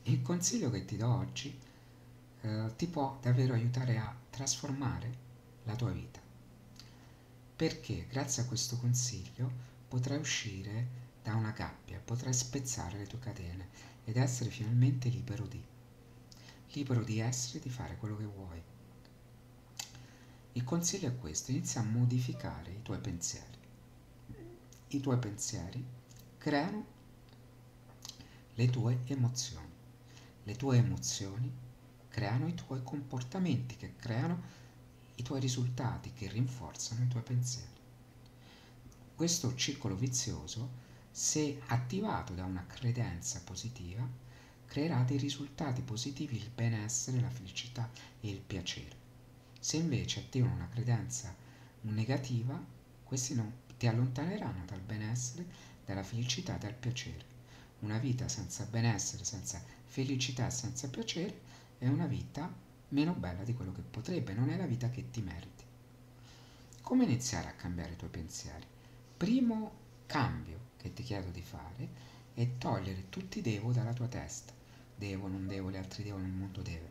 Il consiglio che ti do oggi ti può davvero aiutare a trasformare la tua vita, perché grazie a questo consiglio potrai uscire da una gabbia, potrai spezzare le tue catene ed essere finalmente libero di essere, di fare quello che vuoi. Il consiglio è questo: inizia a modificare i tuoi pensieri. I tuoi pensieri creano le tue emozioni. Le tue emozioni creano i tuoi comportamenti, che creano i tuoi risultati, che rinforzano i tuoi pensieri. Questo circolo vizioso, se attivato da una credenza positiva, creerà dei risultati positivi, il benessere, la felicità e il piacere. Se invece attivano una credenza negativa, questi non ti allontaneranno dal benessere, dalla felicità e dal piacere. Una vita senza benessere, senza felicità e senza piacere è una vita meno bella di quello che potrebbe, non è la vita che ti meriti. Come iniziare a cambiare i tuoi pensieri? Primo cambio che ti chiedo di fare è togliere tutti i devo dalla tua testa. Devo, non devo, gli altri devono, il mondo deve.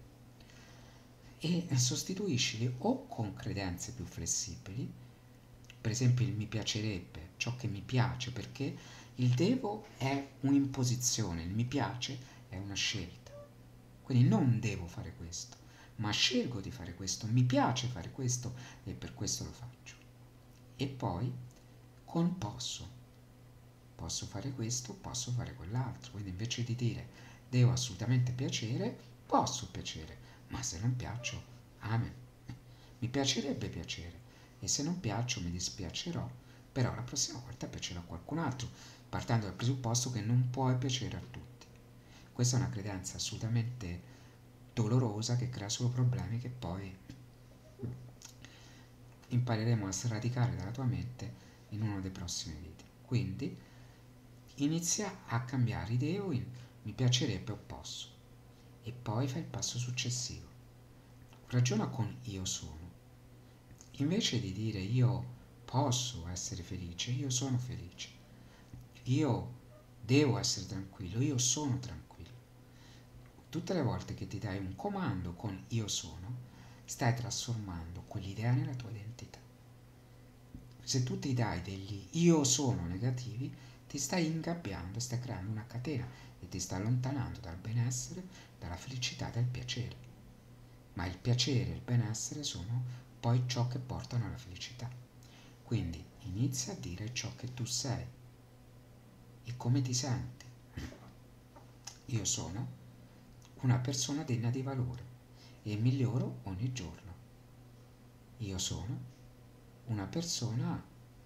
E sostituiscili o con credenze più flessibili, per esempio il mi piacerebbe, ciò che mi piace, perché il devo è un'imposizione, il mi piace è una scelta. Quindi non devo fare questo, ma scelgo di fare questo, mi piace fare questo e per questo lo faccio. E poi con posso fare questo, posso fare quell'altro. Quindi invece di dire devo assolutamente piacere, posso piacere, ma se non piaccio, amen. Mi piacerebbe piacere e se non piaccio mi dispiacerò, però la prossima volta piacerò a qualcun altro, partendo dal presupposto che non puoi piacere a tutti. Questa è una credenza assolutamente dolorosa che crea solo problemi che poi impareremo a sradicare dalla tua mente in uno dei prossimi video. Quindi inizia a cambiare idee o in mi piacerebbe o posso e poi fai il passo successivo. Ragiona con io sono. Invece di dire io posso essere felice, io sono felice. Io devo essere tranquillo, io sono tranquillo. Tutte le volte che ti dai un comando con io sono, stai trasformando quell'idea nella tua identità. Se tu ti dai degli io sono negativi, ti stai ingabbiando, stai creando una catena e ti stai allontanando dal benessere, dalla felicità, dal piacere. Ma il piacere e il benessere sono poi ciò che portano alla felicità. Quindi inizia a dire ciò che tu sei e come ti senti. Io sono una persona degna di valore e miglioro ogni giorno. Io sono una persona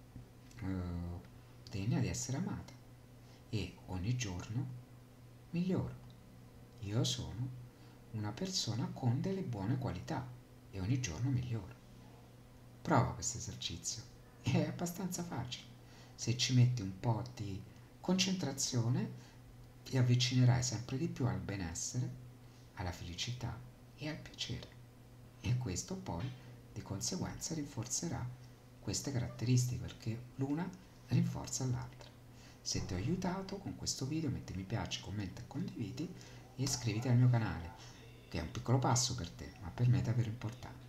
degna di essere amata e ogni giorno miglioro. Io sono una persona con delle buone qualità e ogni giorno miglioro. Prova questo esercizio, è abbastanza facile. Se ci metti un po' di concentrazione ti avvicinerai sempre di più al benessere, alla felicità e al piacere. E questo poi di conseguenza rinforzerà queste caratteristiche, perché l'una rinforza l'altra. Se ti ho aiutato con questo video metti mi piace, commenta e condividi e iscriviti al mio canale, che è un piccolo passo per te, ma per me è davvero importante.